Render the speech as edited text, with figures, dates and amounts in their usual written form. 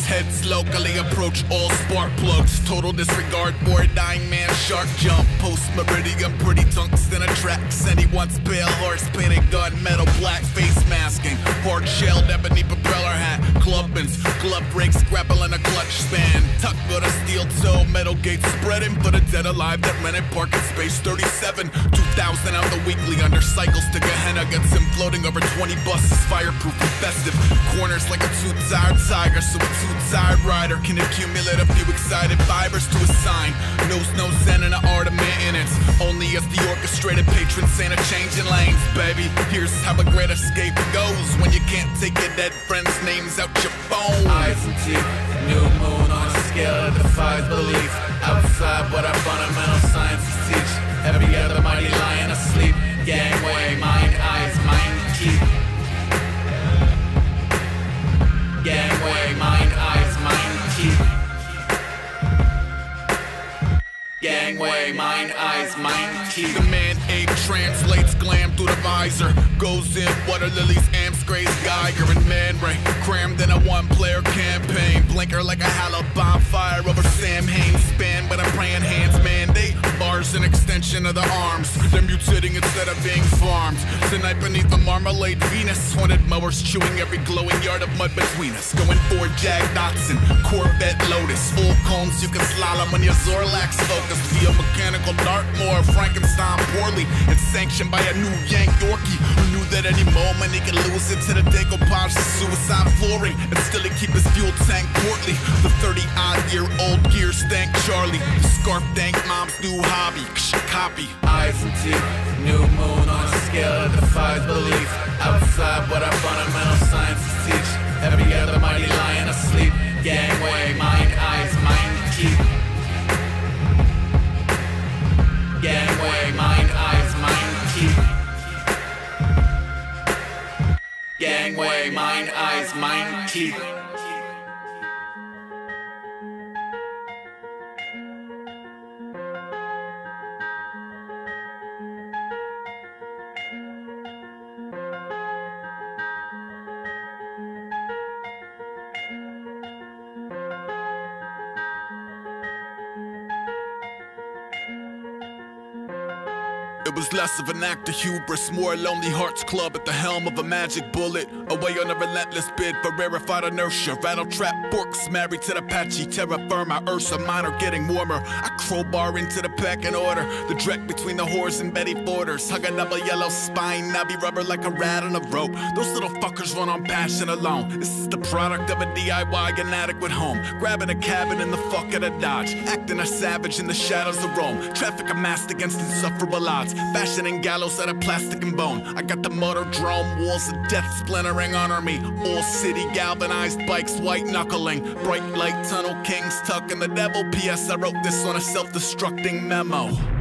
Police heads locally approach all spark plugs. Total disregard for a dying man, shark jump. Post meridian, pretty tungsten attracts. And he wants pale horse, painted gun, metal black face masking. Hard shelled ebony propeller hat. Clubbins, glove breaks, grappling a clutch span. Tuck with a steel toe, metal gate spreading for the dead alive that rented parking space 37. 2,000 out the weekly under cycles to Gehenna. Gets him floating over 20 buses, fireproof and festive. Corners like a two-tired tiger, so a two-tired rider can accumulate a few excited fibers to a sign. Knows no zen in the art of maintenance. Only as the orchestrated patron saint of changing lanes, baby. Here's how a great escape goes when you can't take your dead friends' names out your phone. Eyes and teeth, new moon on a scale that defies belief. Outside what our fundamental sciences teach. Every other mighty lion asleep. Gangway, mind, eyes, mind, keep. Gangway, mind, eyes, mind, keep. Gangway, mind, eyes, mind, keep. The man ape translates glam through the visor. Goes in water lilies, amps, grace, Geiger, and Man Ray. Crammed in a one-player campaign. Blinker like a hollow bonfire over Sam Haines. Span with a praying hands mandate. Bars an extension of the arms. They're mutating instead of being farmed. Tonight beneath the marmalade Venus. Haunted mowers chewing every glowing yard of mud between us. Going for Jag Dotson, Corvette Lotus. Full cones you can slalom when your Zorlax focused. Via mechanical Dartmoor, Frankenstein poorly. And sanctioned by a new Yank Yorkie who knew that any moment he could lose it to the decoupage of suicide flooring. And still he keep his fuel tank portly. The 30-odd-year-old gear stank Charlie. The scarf dank mom's new hobby. Copy. Eyes and teeth, new moon on a scale that defies belief. Outside what our fundamental sciences teach. Every other mighty lion asleep. Gangway, mind, eyes, mind, keep. Gangway, mind, eyes, mind, keep. Gangway, mind, eyes, mind, keep. It was less of an act of hubris, more a lonely hearts club at the helm of a magic bullet. Away on a relentless bid for rarefied inertia. Rattle trap forks married to the Apache, terra firma, Ursa Minor getting warmer. I crowbar into the pecking order. The dreck between the whores and Betty Borders. Hug a double yellow spine, knobby rubber like a rat on a rope. Those little fuckers run on passion alone. This is the product of a DIY inadequate home. Grabbing a cabin in the fuck of a Dodge. Acting a savage in the shadows of Rome. Traffic amassed against insufferable odds. Fashioning gallows out of plastic and bone. I got the motor drone, walls of death splintering under me. All city galvanized bikes, white knuckling. Bright light tunnel kings tucking the devil. P.S. I wrote this on a self-destructing memo.